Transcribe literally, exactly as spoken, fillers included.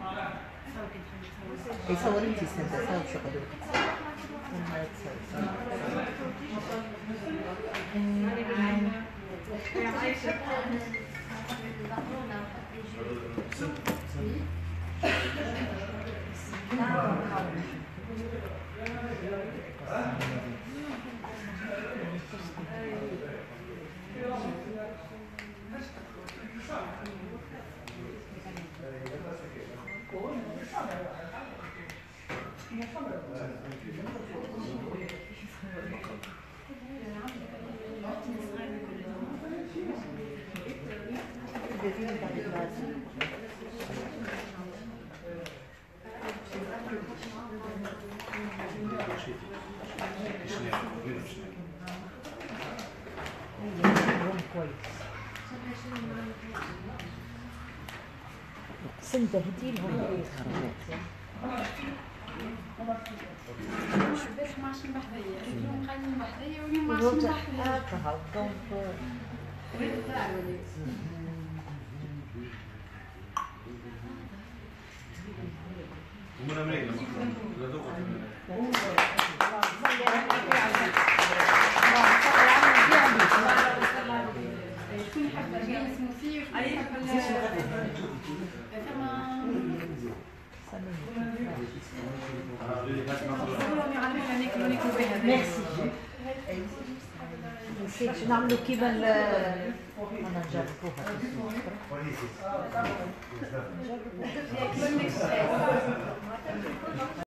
يصور انتي استنى صور شغل سنده هدي لهم شبيت ماشين بحذية اليوم غني بحذية واليوم ماشين بحذية شكون يحب الجين سموسي وشكون يحب ميرسي نسيت نعملو كيما انا نجربوها نجربوها